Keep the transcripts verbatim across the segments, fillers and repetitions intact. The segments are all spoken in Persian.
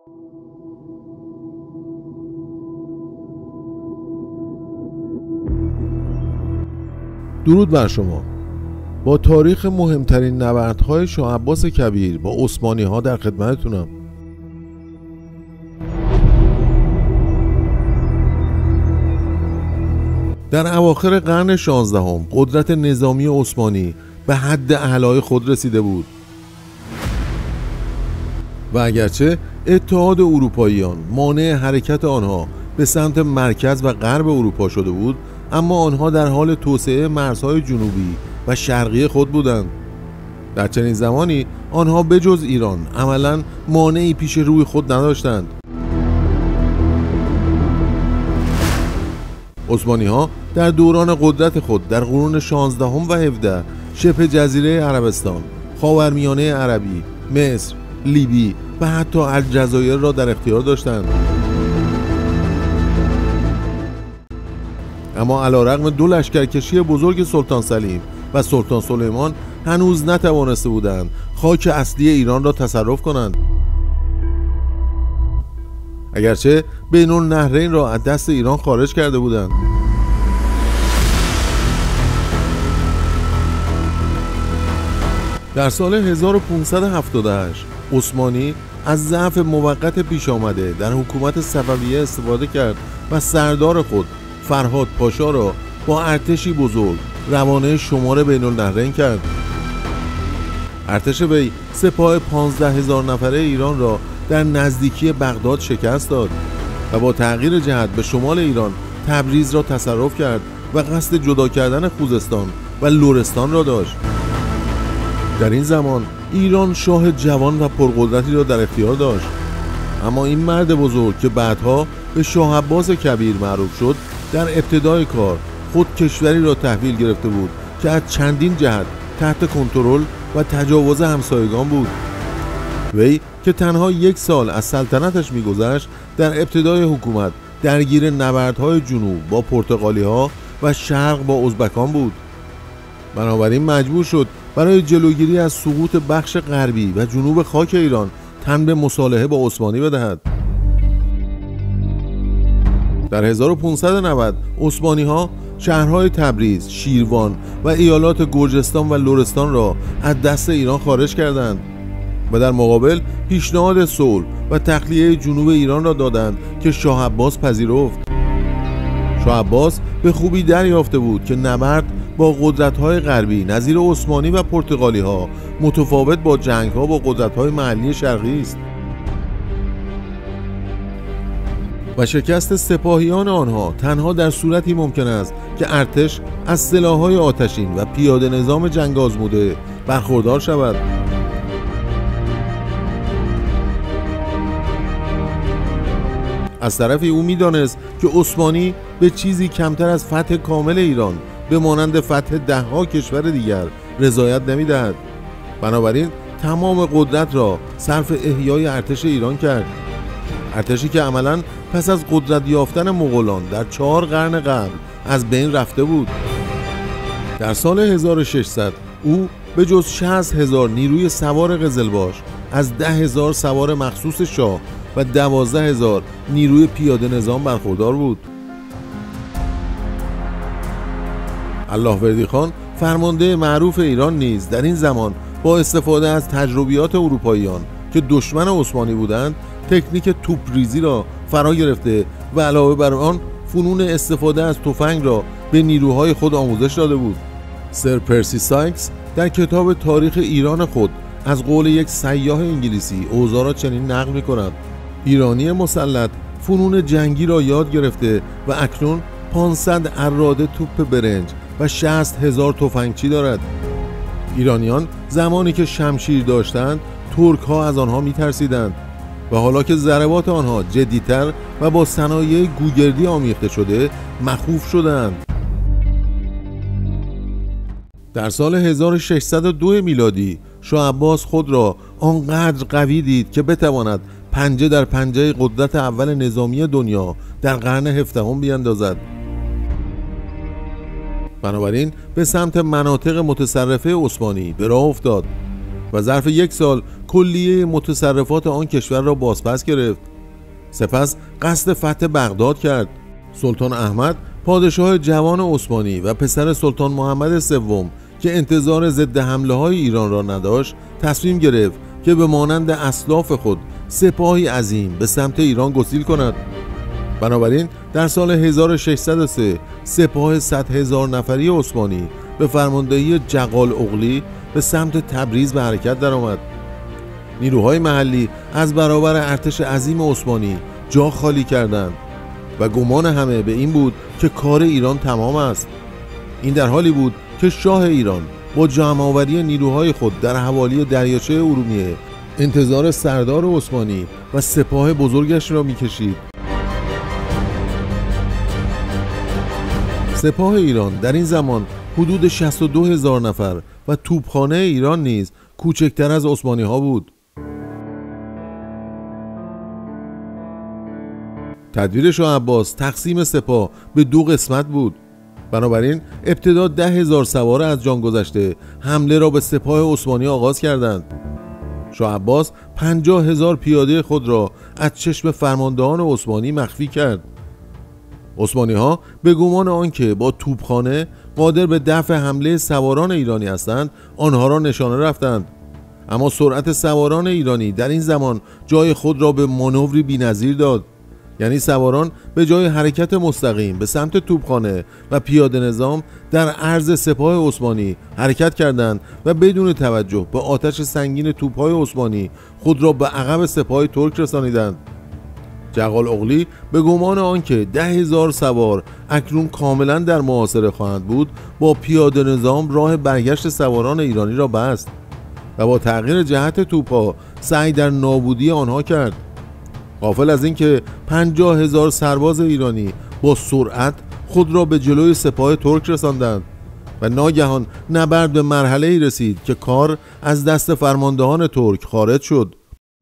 درود بر شما. با تاریخ مهمترین نبردهای شاه عباس کبیر با عثمانی ها در خدمتتونم. در اواخر قرن شانزدهم قدرت نظامی عثمانی به حد اعلای خود رسیده بود و اگرچه اتحاد اروپاییان مانع حرکت آنها به سمت مرکز و غرب اروپا شده بود، اما آنها در حال توسعه مرزهای جنوبی و شرقی خود بودند. در چنین زمانی آنها به جز ایران عملاً مانعی پیش روی خود نداشتند. عثمانی ها در دوران قدرت خود در قرون شانزدهم و هفدهم شبه جزیره عربستان، خاورمیانه عربی، مصر، لیبی و حتی الجزایر را در اختیار داشتند. اما علیرغم دو لشکرکشی بزرگ سلطان سلیم و سلطان سلیمان هنوز نتوانسته بودند خاک اصلی ایران را تصرف کنند. اگرچه بین النهرین را از دست ایران خارج کرده بودند. در سال هزار و پانصد و هفتاد و هشت عثمانی از ضعف موقت پیش آمده در حکومت صفویه استفاده کرد و سردار خود فرهاد پاشا را با ارتشی بزرگ روانه شمال بین النهرین کرد. ارتش وی سپاه پانزده هزار نفره ایران را در نزدیکی بغداد شکست داد و با تغییر جهت به شمال ایران تبریز را تصرف کرد و قصد جدا کردن خوزستان و لرستان را داشت. در این زمان ایران شاه جوان و پرقدرتی را در اختیار داشت، اما این مرد بزرگ که بعدها به شاه عباس کبیر معروف شد در ابتدای کار خود کشوری را تحویل گرفته بود که از چندین جهت تحت کنترل و تجاوز همسایگان بود. وی که تنها یک سال از سلطنتش میگذشت در ابتدای حکومت درگیر نبردهای جنوب با پرتغالی ها و شرق با ازبکان بود. بنابراین مجبور شد برای جلوگیری از سقوط بخش غربی و جنوب خاک ایران تن به مصالحه با عثمانی بدهد. در هزار و پانصد و نود عثمانی ها شهرهای تبریز، شیروان و ایالات گرجستان و لرستان را از دست ایران خارج کردند و در مقابل پیشنهاد صلح و تخلیه جنوب ایران را دادند که شاه عباس پذیرفت. شاه عباس به خوبی دریافته بود که نبرد با قدرت‌های غربی نظیر عثمانی و پرتغالی‌ها متفاوت با جنگ‌ها با قدرت‌های محلی شرقی است و شکست سپاهیان آنها تنها در صورتی ممکن است که ارتش از سلاح‌های آتشین و پیاده نظام جنگ آزموده برخوردار شود. از طرفی او می‌دانست که عثمانی به چیزی کمتر از فتح کامل ایران به مانند فتح ده‌ها کشور دیگر رضایت نمی‌دهد. بنابراین تمام قدرت را صرف احیای ارتش ایران کرد، ارتشی که عملاً پس از قدرت یافتن مغولان در چهار قرن قبل از بین رفته بود. در سال هزار و ششصد او به جز شصت هزار نیروی سوار قزلباش از ده هزار سوار مخصوص شاه و دوازده هزار نیروی پیاده نظام برخوردار بود. اللهوردی خان فرمانده معروف ایران نیز در این زمان با استفاده از تجربیات اروپاییان که دشمن عثمانی بودند تکنیک توپریزی را فرا گرفته و علاوه بر آن فنون استفاده از تفنگ را به نیروهای خود آموزش داده بود. سر پرسی سایکس در کتاب تاریخ ایران خود از قول یک سیاح انگلیسی اوضاع را چنین نقل می‌کند: ایرانی مسلط فنون جنگی را یاد گرفته و اکنون پانصد اراده توپ برنج و شصت هزار تفنگچی دارد. ایرانیان زمانی که شمشیر داشتند ترک ها از آنها می ترسیدند و حالا که ضربات آنها جدیتر و با صنایع گوگردی آمیخته شده مخوف شدند. در سال هزار و ششصد و دو میلادی شاه عباس خود را آنقدر قوی دید که بتواند پنجه در پنجه قدرت اول نظامی دنیا در قرن هفدهم بیاندازد. بنابراین به سمت مناطق متصرفه عثمانی به راه افتاد و ظرف یک سال کلیه متصرفات آن کشور را بازپس گرفت. سپس قصد فتح بغداد کرد. سلطان احمد پادشاه جوان عثمانی و پسر سلطان محمد سوم که انتظار ضد حمله های ایران را نداشت، تصمیم گرفت که به مانند اسلاف خود سپاهی عظیم به سمت ایران گسیل کند. بنابراین در سال هزار و ششصد و سه سپاه صد هزار نفری عثمانی به فرماندهی جغال اغلی به سمت تبریز به حرکت درآمد. نیروهای محلی از برابر ارتش عظیم عثمانی جا خالی کردند و گمان همه به این بود که کار ایران تمام است. این در حالی بود که شاه ایران با جمع‌آوری نیروهای خود در حوالی دریاچه ارومیه انتظار سردار عثمانی و سپاه بزرگش را می‌کشید. سپاه ایران در این زمان حدود شصت و دو هزار نفر و توپخانه ایران نیز کوچکتر از عثمانی ها بود. تدبیر شاه عباس تقسیم سپاه به دو قسمت بود. بنابراین ابتدا ده هزار سوار از جان گذشته حمله را به سپاه عثمانی آغاز کردند. شاه عباس پنجاه هزار پیاده خود را از چشم فرماندهان عثمانی مخفی کرد. عثمانی ها به گمان آنکه با توپخانه قادر به دفع حمله سواران ایرانی هستند، آنها را نشانه رفتند. اما سرعت سواران ایرانی در این زمان جای خود را به مانوری بی‌نظیر داد. یعنی سواران به جای حرکت مستقیم به سمت توپخانه و پیاده نظام در عرض سپاه عثمانی حرکت کردند و بدون توجه به آتش سنگین توپ‌های عثمانی خود را به عقب سپاه ترک رسانیدند. جغال اغلی به گمان آنکه ده هزار سوار اکنون کاملا در محاصره خواهند بود، با پیاده نظام راه برگشت سواران ایرانی را بست و با تغییر جهت توپ‌ها سعی در نابودی آنها کرد. غافل از اینکه پنجاه هزار سرباز ایرانی با سرعت خود را به جلوی سپاه ترک رساندند و ناگهان نبرد به مرحله‌ای رسید که کار از دست فرماندهان ترک خارج شد.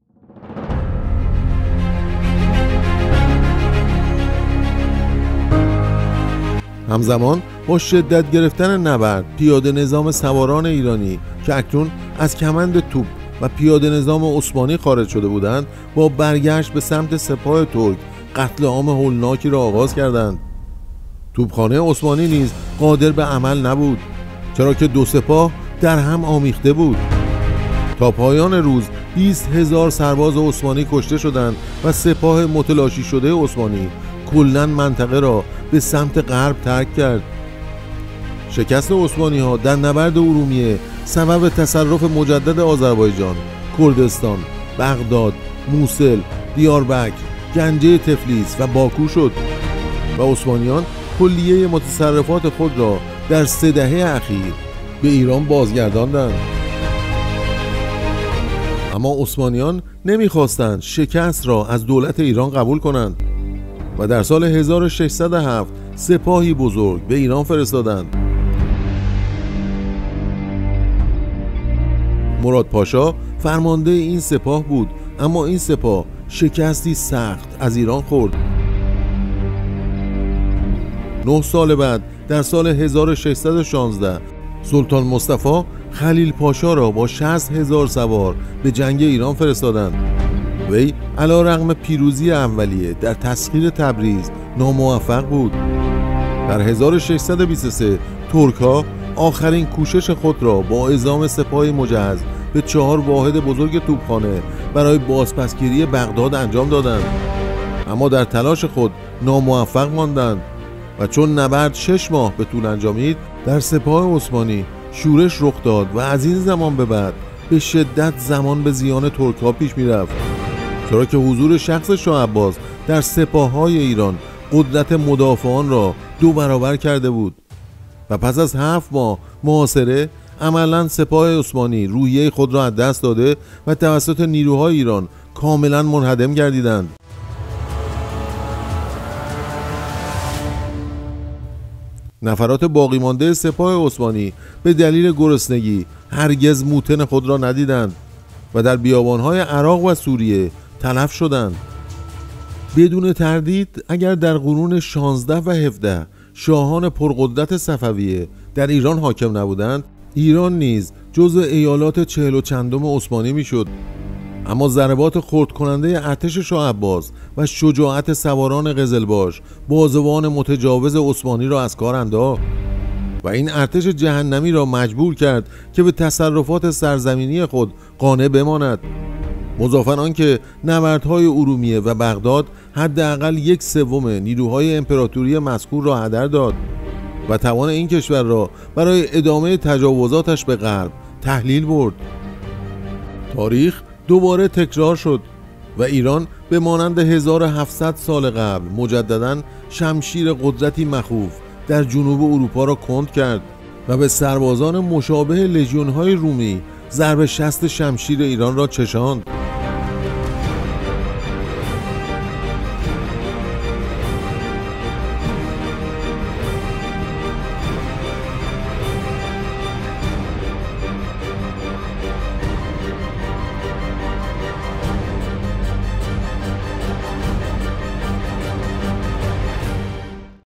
همزمان با شدت گرفتن نبرد، پیاده نظام سواران ایرانی که اکنون از کمند توپ و پیاده نظام عثمانی خارج شده بودند، با برگشت به سمت سپاه ترک قتل عام هولناکی را آغاز کردند. توپخانه عثمانی نیز قادر به عمل نبود، چرا که دو سپاه در هم آمیخته بود. تا پایان روز بیست هزار سرباز عثمانی کشته شدند و سپاه متلاشی شده عثمانی کلاً منطقه را به سمت غرب ترک کرد. شکست عثمانی ها در نبرد ارومیه سبب تصرف مجدد آذربایجان، کردستان، بغداد، موصل، دیاربکر، گنجه تفلیس و باکو شد و عثمانیان کلیه متصرفات خود را در سه دهه اخیر به ایران بازگرداندند. اما عثمانیان نمیخواستند شکست را از دولت ایران قبول کنند و در سال هزار و ششصد و هفت سپاهی بزرگ به ایران فرستادند. مراد پاشا فرمانده این سپاه بود، اما این سپاه شکستی سخت از ایران خورد. نه سال بعد در سال هزار و ششصد و شانزده سلطان مصطفی خلیل پاشا را با شصت هزار سوار به جنگ ایران فرستادند. وی علیرغم پیروزی اولیه در تسخیر تبریز ناموفق بود. در هزار و ششصد و بیست و سه ترک‌ها آخرین کوشش خود را با اعزام سپاه مجهز به چهار واحد بزرگ توپخانه برای بازپسگیری بغداد انجام دادند، اما در تلاش خود ناموفق ماندند و چون نبرد شش ماه به طول انجامید، در سپاه عثمانی شورش رخ داد و از این زمان به بعد به شدت زمان به زیان ترک‌ها پیش می‌رفت، چرا که حضور شخص شاه عباس در سپاه‌های ایران قدرت مدافعان را دو برابر کرده بود و پس از هفت ماه محاصره عملاً سپاه عثمانی روحیه خود را از دست داده و توسط نیروهای ایران کاملاً منهدم گردیدند. نفرات باقی مانده سپاه عثمانی به دلیل گرسنگی هرگز موتن خود را ندیدند و در بیابان‌های عراق و سوریه تلف شدند. بدون تردید اگر در قرون شانزده و هفده شاهان پرقدرت صفویه در ایران حاکم نبودند، ایران نیز جزو ایالات چهل و چندم عثمانی میشد. اما ضربات خرد کننده ارتش شاه عباس و شجاعت سواران قزلباش بازوان متجاوز عثمانی را از کار انداخت و این ارتش جهنمی را مجبور کرد که به تصرفات سرزمینی خود قانع بماند. مضافاً آنکه نبردهای ارومیه و بغداد حداقل یک سوم نیروهای امپراتوری مذکور را هدر داد و توان این کشور را برای ادامه تجاوزاتش به غرب تحلیل برد. تاریخ دوباره تکرار شد و ایران به مانند هزار و هفتصد سال قبل مجدداً شمشیر قدرتی مخوف در جنوب اروپا را کند کرد و به سربازان مشابه لژیون‌های رومی ضرب شست شمشیر ایران را چشاند.